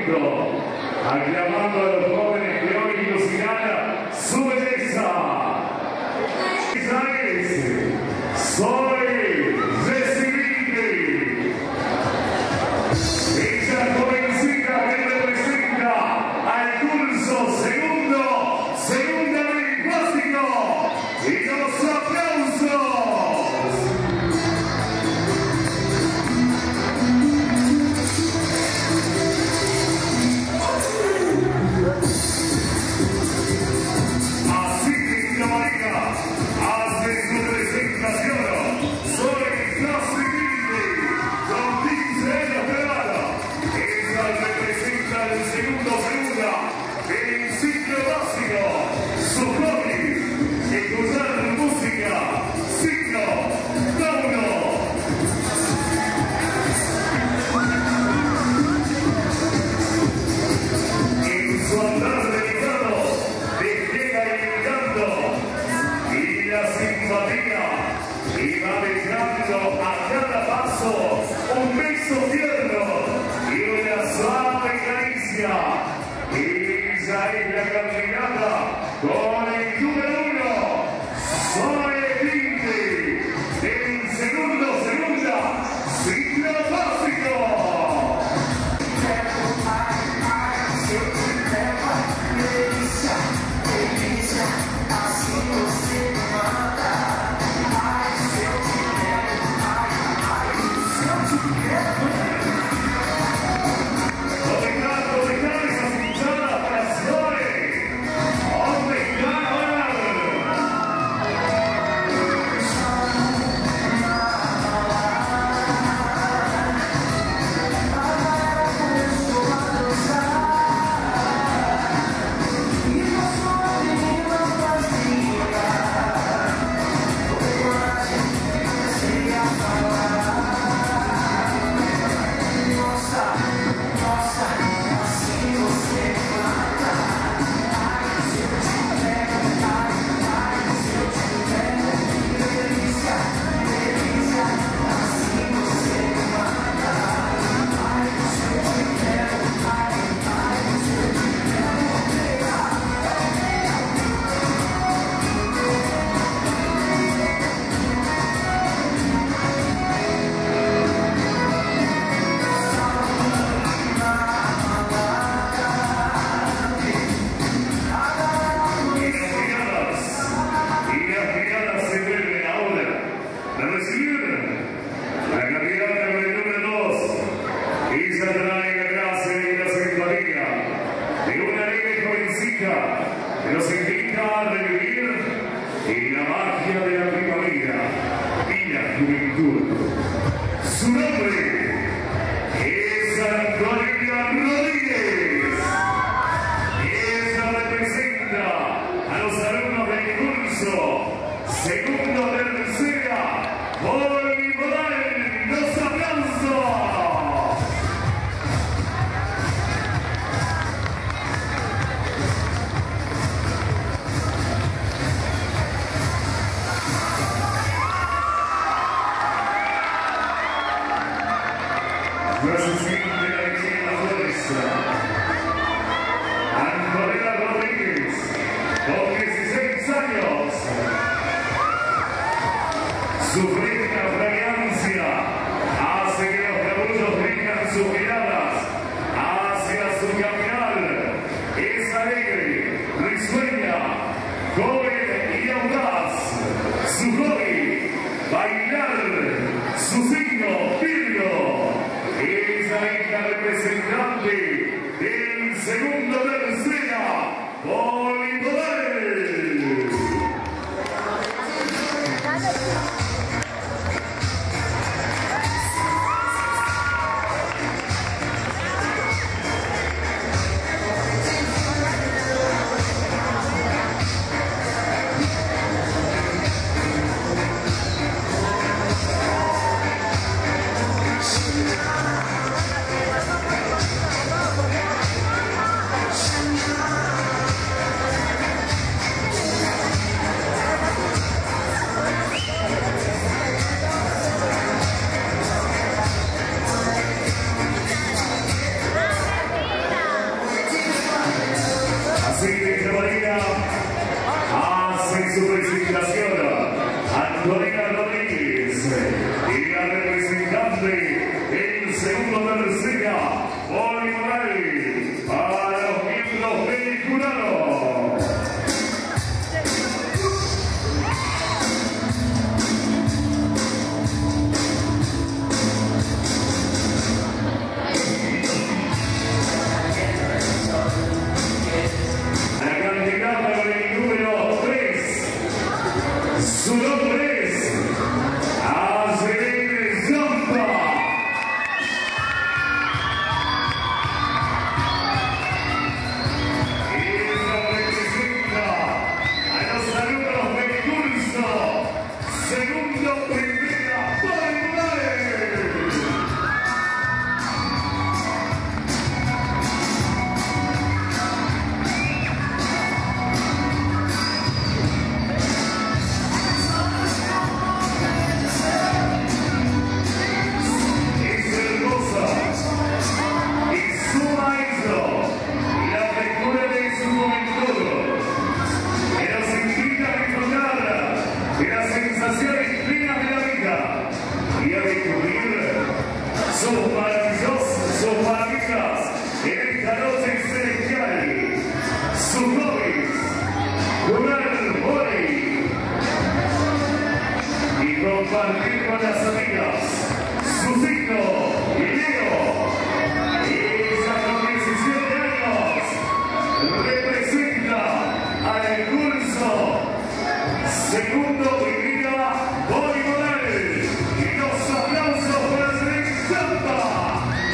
momento, aclamando a los jóvenes que hoy ilusionarán su belleza. Esa es, soy recibirte. Esa jovencita que representa al curso segunda del básico. Y los aplausos. Y va dejando a cada paso un beso tierno y una suave caricia. Ella es la candidata con el número 1, Zoe Linde, del segunda, ciclo básico. Que nos invita a revivir en la magia de la primavera y la juventud. Su nombre es Antonella Rodríguez. Ella representa a los alumnos del curso segundo, tercera, polimoral. ¡Los aplausos! Presidente de la fuerza, Antonella Rodríguez, con 16 años. Su fresca fragancia hace que los cabullos dirijan sus miradas hacia su caminar. Es alegre, risueña, joven y audaz. Su hobby, bailar, su signo, Virgo. Esa es la representante del segundo tercera, polipoder. su presentación, Antonina Rodríguez, y la representante en segundo tercera, Oli Morales, para los miembros del jurado. La candidata con el número 3, su nombre es Azevedo Zampa. Ella representa a los alumnos del curso segundo primera Poli sus maravillas en esta noche celestial, sus hobbies, jugar vóley y compartir con las amigas, su signo, Leo. Ella con 17 años representa al curso segundo primera voleibol. Y los aplausos para Azevedo Zampa.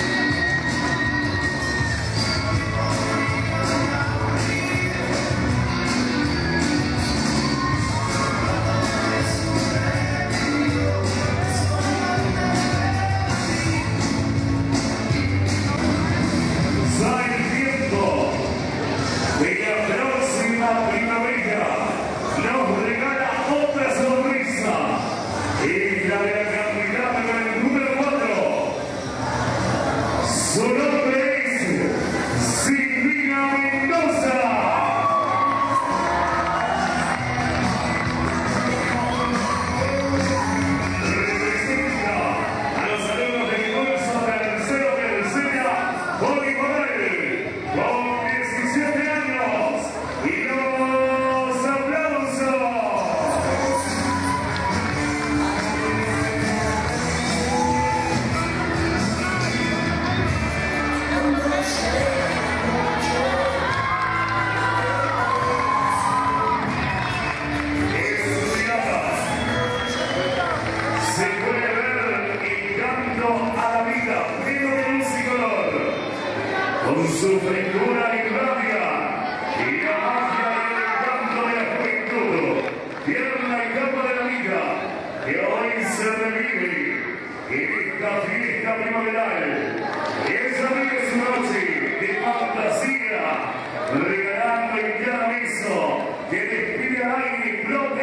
Con su frescura y rabia y la magia y el encanto de la juventud, tierna y capa de la vida que hoy se revive en esta fiesta primaveral. Esa vive su noche de fantasía, regalando en cada beso que despide al aire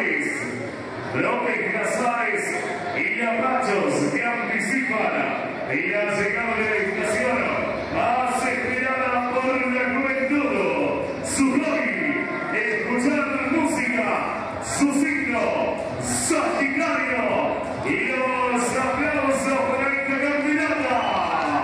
brotes gazares y lapachos que anticipan la llegada de la estación más esperada por la juventud, su hobby, escuchar música, su signo, Sagitario, y los aplausos para esta candidata.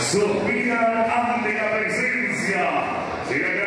suspiran ante la presencia de la